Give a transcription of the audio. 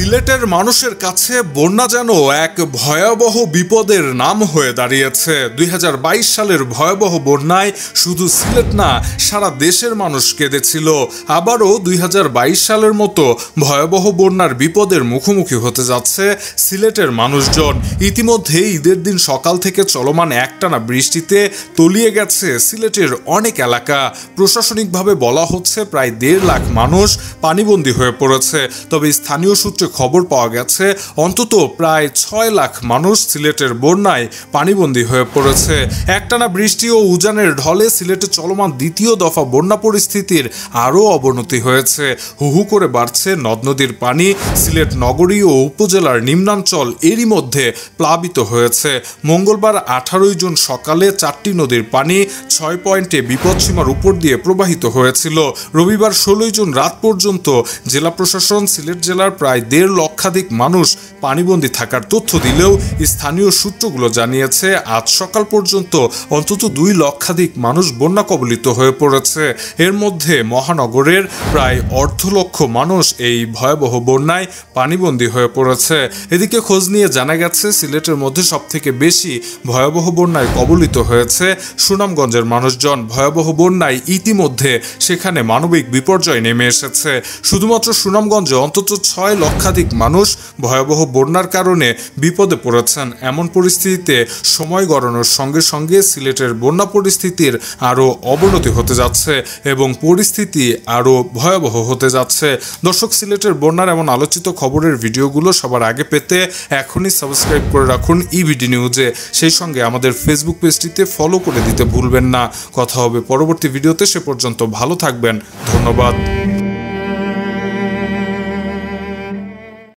সিলেটের মানুষের কাছে বন্যা যেন এক ভয়াবহ বিপদের নাম হয়ে দাঁড়িয়েছে। ২০২২ সালের ভয়াবহ বন্যায় শুধু সিলেট না, সারা দেশের মানুষ কেঁদেছিল। আবারও ২০২২ সালের মতো ভয়াবহ বন্যার বিপদের মুখোমুখি হতে যাচ্ছে সিলেটের মানুষজন। ইতিমধ্যে ঈদের দিন সকাল থেকে চলমান একটানা বৃষ্টিতে তলিয়ে গেছে সিলেটের অনেক এলাকা। প্রশাসনিকভাবে বলা হচ্ছে প্রায় ১.৫ লাখ মানুষ পানিবন্দী হয়ে পড়েছে। তবে স্থানীয় সূত্রে খবর পাওয়া গেছে অন্তত প্রায় ৬ লাখ মানুষ সিলেটের বন্যায় পানিবন্দী হয়ে পড়েছে। একটানা বৃষ্টি ও উজানের ঢলে সিলেটে চলমান দ্বিতীয় দফা বন্যা পরিস্থিতির আরও অবনতি হয়েছে। হুহু করে বাড়ছে নদ নদীর পানি। সিলেট নগরী ও উপজেলার নিম্নাঞ্চল এরই মধ্যে প্লাবিত হয়েছে। মঙ্গলবার ১৮ জুন সকালে ৪টি নদীর পানি ৬ পয়েন্টে বিপদসীমার উপর দিয়ে প্রবাহিত হয়েছিল। রবিবার ১৬ জুন রাত পর্যন্ত জেলা প্রশাসন সিলেট জেলার প্রায় ১.৫ লক্ষাধিক মানুষ পানিবন্দী থাকার তথ্য দিলেও স্থানীয় সূত্রগুলো জানিয়েছে আজ সকাল পর্যন্ত অন্তত ২ লক্ষাধিক মানুষ বন্যা কবলিত হয়ে পড়েছে। এর মধ্যে মহানগরের প্রায় ১.৫ লক্ষ মানুষ এই ভয়াবহ বন্যায় পানিবন্দী হয়ে পড়েছে। এদিকে খোঁজ নিয়ে জানা গেছে সিলেটের মধ্যে সবথেকে বেশি ভয়াবহ বন্যায় কবলিত হয়েছে সুনামগঞ্জের মানুষজন। ভয়াবহ বন্যায় ইতিমধ্যে সেখানে মানবিক বিপর্যয় নেমে এসেছে। শুধুমাত্র সুনামগঞ্জে অন্তত ৬ লক্ষাধিক মানুষ ভয়াবহ বন্যার কারণে বিপদে পড়েছেন। এমন পরিস্থিতিতে সময় গড়ানোর সঙ্গে সঙ্গে সিলেটের বন্যা পরিস্থিতির আরও অবনতি হতে যাচ্ছে এবং পরিস্থিতি আরও ভয়াবহ হতে যাচ্ছে। দর্শক, সিলেটের বন্যার এমন আলোচিত খবরের ভিডিওগুলো সবার আগে পেতে এখনই সাবস্ক্রাইব করে রাখুন ইবিডি নিউজে। সেই সঙ্গে আমাদের ফেসবুক পেজটিতে ফলো করে দিতে ভুলবেন না। কথা হবে পরবর্তী ভিডিওতে। সে পর্যন্ত ভালো থাকবেন। ধন্যবাদ।